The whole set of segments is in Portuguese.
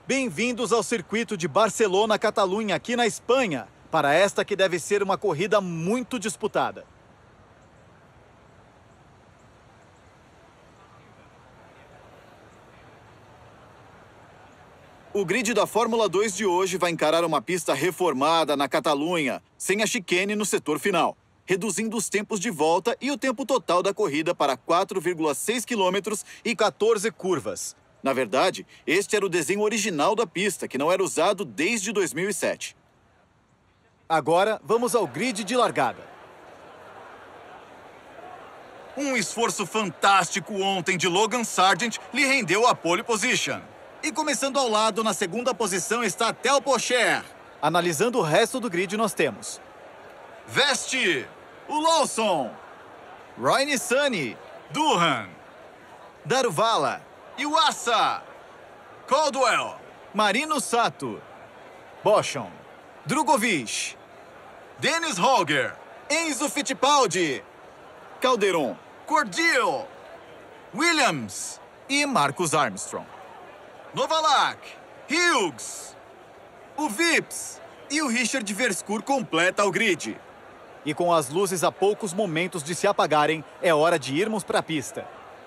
Bem-vindos ao circuito de Barcelona, Catalunha, aqui na Espanha, para esta que deve ser uma corrida muito disputada. O grid da Fórmula 2 de hoje vai encarar uma pista reformada na Catalunha, sem a chicane no setor final, reduzindo os tempos de volta e o tempo total da corrida para 4,6 quilômetros e 14 curvas. Na verdade, este era o desenho original da pista, que não era usado desde 2007. Agora, vamos ao grid de largada. Um esforço fantástico ontem de Logan Sargent lhe rendeu a pole position. E começando ao lado, na segunda posição, está Theo Pourchaire. Analisando o resto do grid, nós temos Vesti, o Lawson, Roy Nissany, Durhan, Daruvala, Iwasa, Caldwell, Marino Sato, Boschon, Drugovich, Dennis Holger, Enzo Fittipaldi, Calderon, Cordial, Williams e Marcus Armstrong. Novalak, Hughes, o Vips e o Richard Verscour completa o grid. E com as luzes a poucos momentos de se apagarem, é hora de irmos para a pista.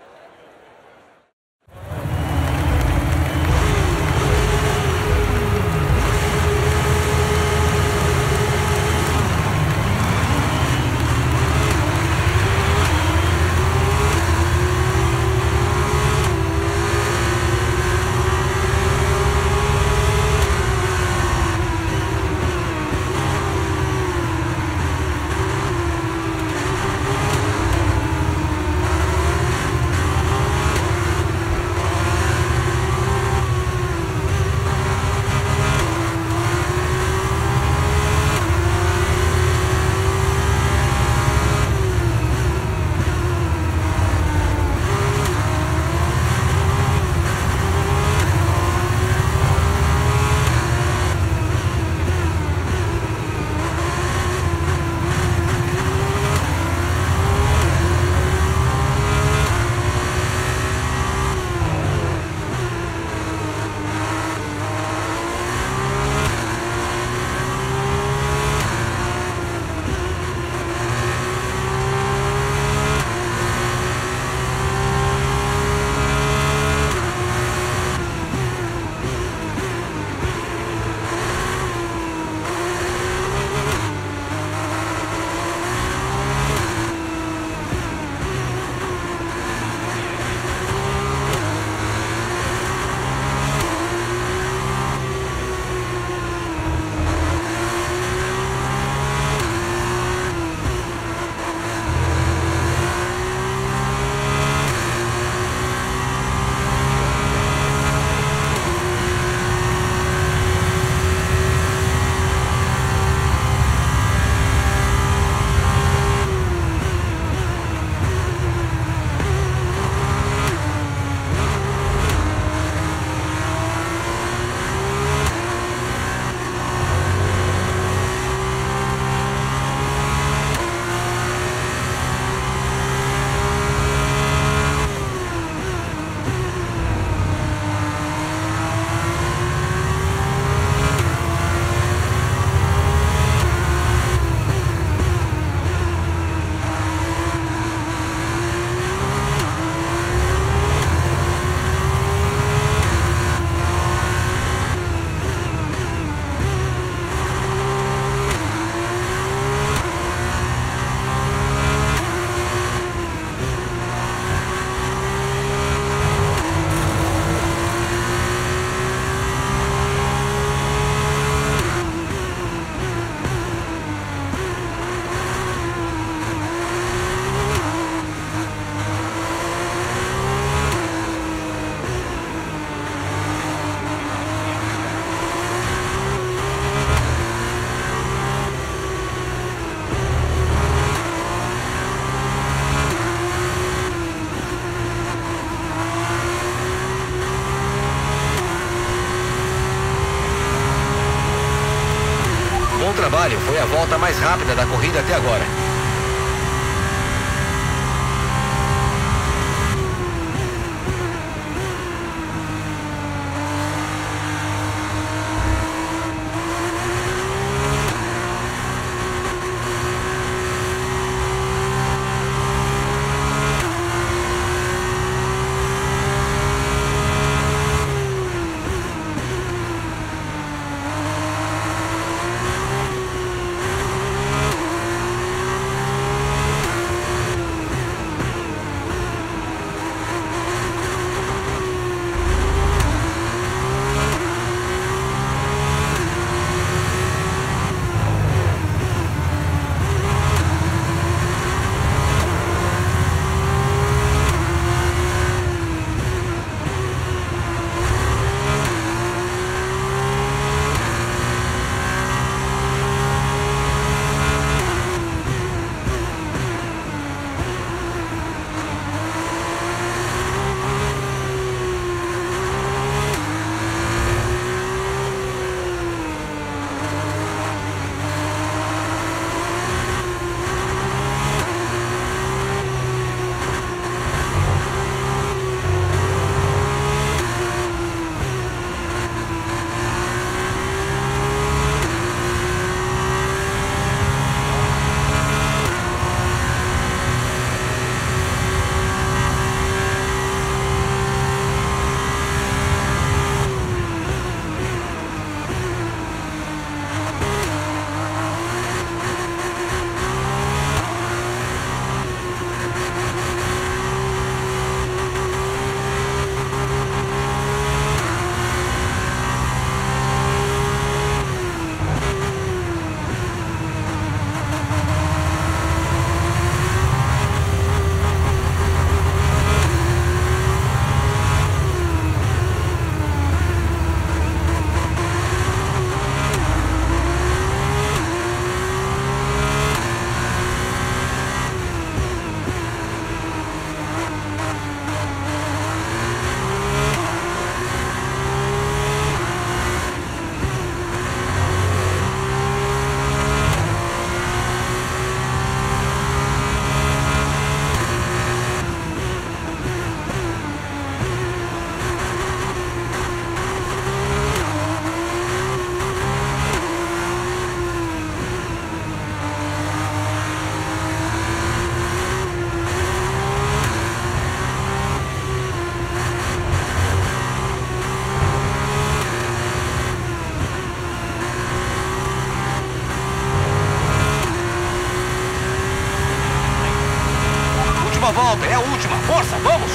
Bom trabalho, foi a volta mais rápida da corrida até agora. depressa, vamos!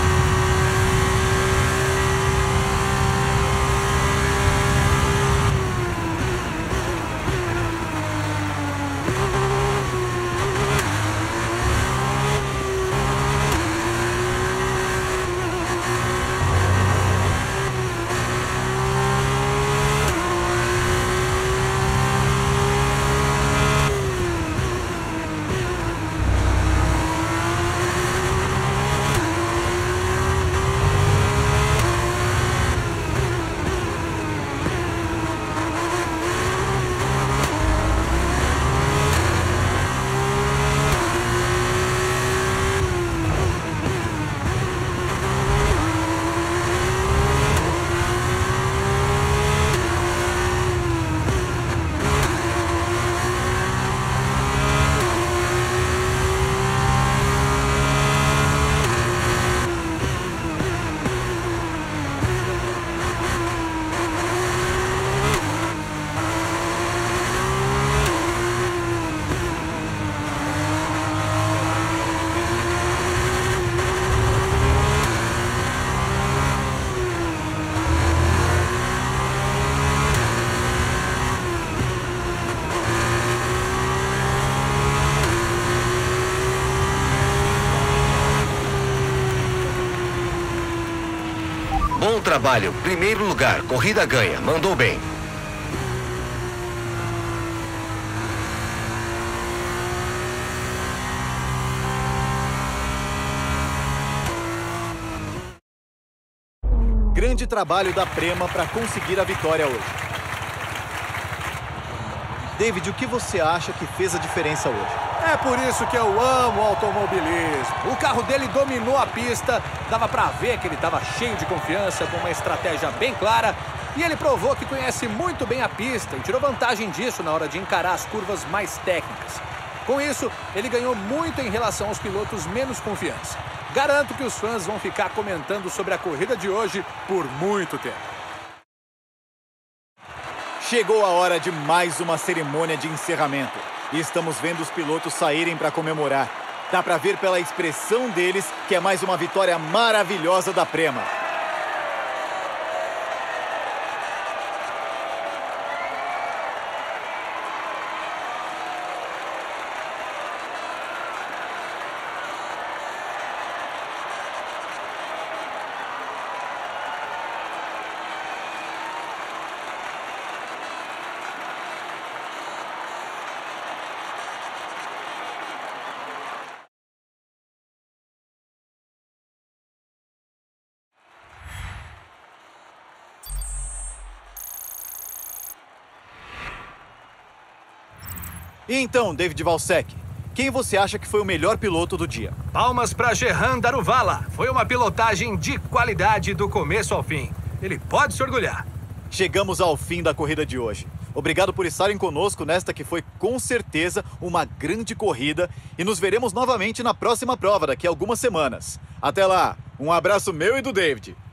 Bom trabalho. Primeiro lugar. Corrida ganha. Mandou bem. Grande trabalho da Prema para conseguir a vitória hoje. David, o que você acha que fez a diferença hoje? É por isso que eu amo o automobilismo. O carro dele dominou a pista, dava pra ver que ele estava cheio de confiança, com uma estratégia bem clara, e ele provou que conhece muito bem a pista e tirou vantagem disso na hora de encarar as curvas mais técnicas. Com isso, ele ganhou muito em relação aos pilotos menos confiantes. Garanto que os fãs vão ficar comentando sobre a corrida de hoje por muito tempo. Chegou a hora de mais uma cerimônia de encerramento. E estamos vendo os pilotos saírem para comemorar. Dá para ver pela expressão deles que é mais uma vitória maravilhosa da Prema. E então, David Valsec, quem você acha que foi o melhor piloto do dia? Palmas para Gerhard Daruvala. Foi uma pilotagem de qualidade do começo ao fim. Ele pode se orgulhar. Chegamos ao fim da corrida de hoje. Obrigado por estarem conosco nesta que foi, com certeza, uma grande corrida. E nos veremos novamente na próxima prova daqui a algumas semanas. Até lá, um abraço meu e do David.